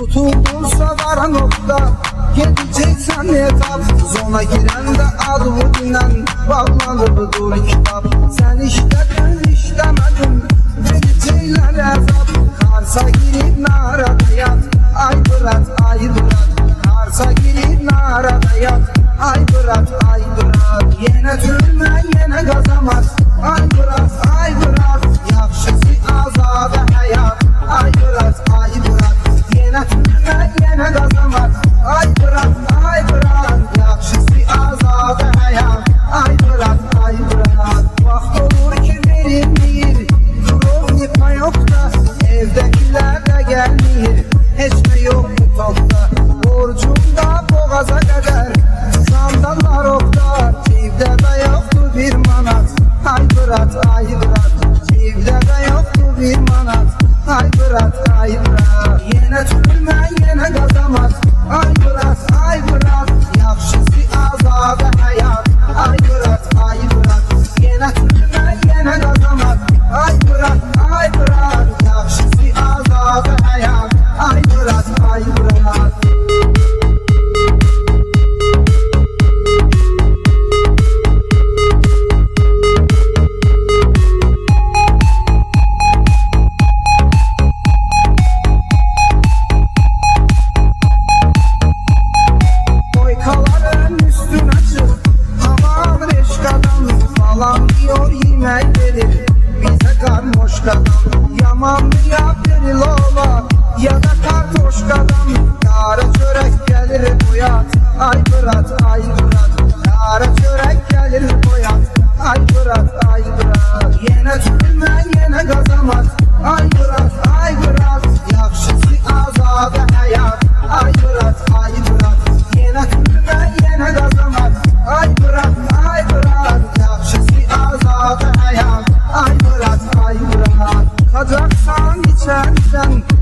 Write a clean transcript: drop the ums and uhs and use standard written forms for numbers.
Tutulursa var nokta, gedeceksen etap. Zona girende adı dinlen, bağlanırdır kitap. Sen işledin işlemedin, vericeyler azap. Karsa girip narada yat, ay bırat ay bırat. Karsa girip narada yat, ay bırat ay bırat. Yine türme yine gazamaz, ay bırat ay bırat. Yakşısı azade hayat, ay bırat ay bırat. Yine türme yine gazamaz, ay bırat ay bırat. Yakşısı azade hayat, ay bırat ay bırat. Vaxt olur ki verilmeyir, durur nipa yok da. Evdekiler de gelmeyir, heç ne yok bu topta. Borcumda boğaza kadar, sandallar oktar. Cibde de yoktu bir manat, ay bırat ay bırat. Cibde de yoktu bir manat, ay bırat ay bırat. Yine türme yine gazamaz, ay bırat ay bırat. Yakşısı azade hayat, ay bırat ay bırat. Yine türme yine gazamaz, ay bırat ay bırat. Yakşısı azade hayat, ay bırat ay bırat. Yaman bir yapır lola ya da kartoşkadan. Yara çörek gelir boyat, ay bırat ay bırat. Yara çörek gelir boyat, ay bırat ay bırat. Yine türme yine gazamaz, ay bırat ay bırat. Yakşısı azade hayat, ay bırat ay bırat. Yine türme yine gazamaz, ay bırat ay bırat. Yakşısı azade hayat, ay bırat ay bırat. Kaçaksan içeriden,